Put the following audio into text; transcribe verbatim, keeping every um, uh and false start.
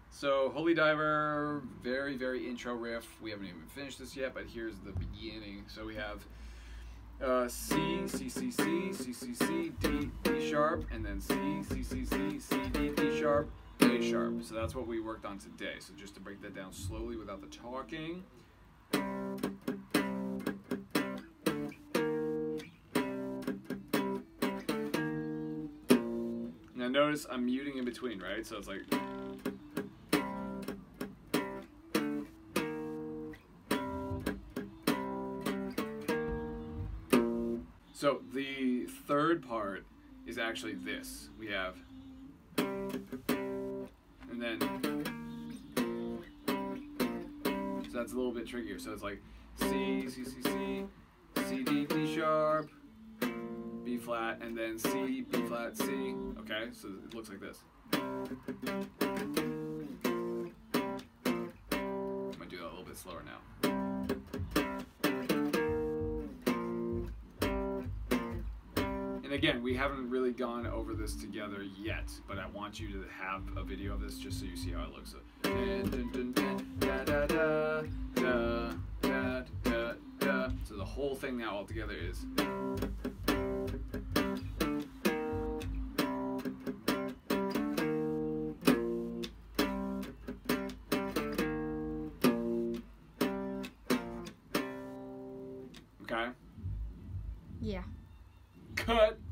So Holy Diver, very, very intro riff. We haven't even finished this yet, but here's the beginning. So we have uh, C, C, C, C, C, C, C, D, D sharp, and then C, C, C, C, C, D, D sharp, A sharp. So that's what we worked on today. So just to break that down slowly without the talking. Now notice I'm muting in between, right? So it's like... So the third part is actually this. We have, and then, so that's a little bit trickier. So it's like C, C, C, C, C, D, D sharp, B flat, and then C, B flat, C. Okay, so it looks like this. I'm gonna do that a little bit slower now. And again, we haven't really gone over this together yet, but I want you to have a video of this just so you see how it looks. So, so the whole thing now all together is. Okay? Yeah. Cut.